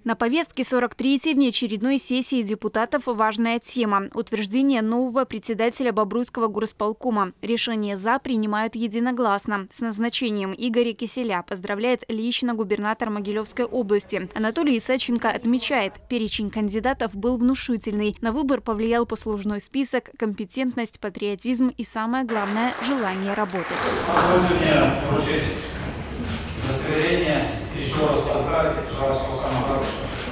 На повестке 43-й внеочередной сессии депутатов важная тема – утверждение нового председателя Бобруйского горосполкома. Решение «за» принимают единогласно. С назначением Игоря Киселя поздравляет лично губернатор Могилевской области. Анатолий Исаченко отмечает, перечень кандидатов был внушительный. На выбор повлиял послужной список, компетентность, патриотизм и, самое главное, желание работать. Позвольте мне вручить удостоверение. Еще раз поздравить, пожалуйста, самое главное.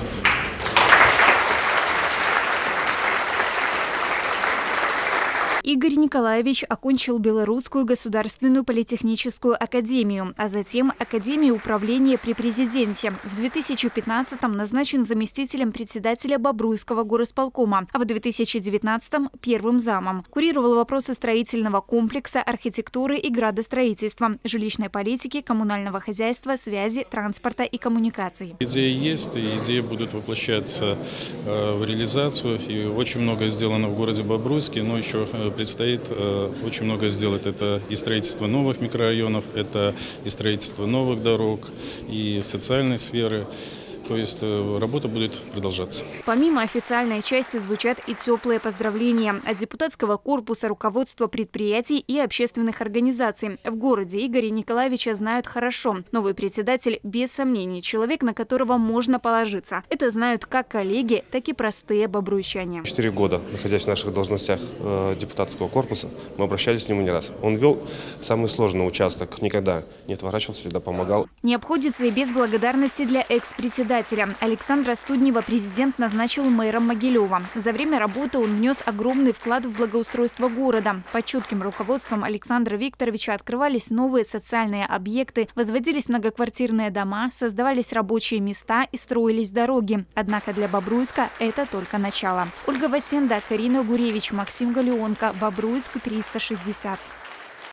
Игорь Николаевич окончил Белорусскую государственную политехническую академию, а затем Академию управления при президенте. В 2015-м назначен заместителем председателя Бобруйского горосполкома, а в 2019-м – первым замом. Курировал вопросы строительного комплекса, архитектуры и градостроительства, жилищной политики, коммунального хозяйства, связи, транспорта и коммуникаций. Идеи есть, и идеи будут воплощаться в реализацию. И очень много сделано в городе Бобруйске, но еще предстоит очень много сделать. Это и строительство новых микрорайонов, это и строительство новых дорог, и социальной сферы. То есть работа будет продолжаться. Помимо официальной части звучат и теплые поздравления от депутатского корпуса, руководства предприятий и общественных организаций. В городе Игоря Николаевича знают хорошо. Новый председатель, без сомнений, человек, на которого можно положиться. Это знают как коллеги, так и простые бобруйчане. 4 года, находясь в наших должностях депутатского корпуса, мы обращались к нему не раз. Он вел самый сложный участок, никогда не отворачивался, всегда помогал. Не обходится и без благодарности для экс-председателя. Александра Студнева президент назначил мэром Могилева. За время работы он внес огромный вклад в благоустройство города. Под чутким руководством Александра Викторовича открывались новые социальные объекты, возводились многоквартирные дома, создавались рабочие места и строились дороги. Однако для Бобруйска это только начало. Ольга Васенда, Карина Гуревич, Максим Галеонко. Бобруйск 360.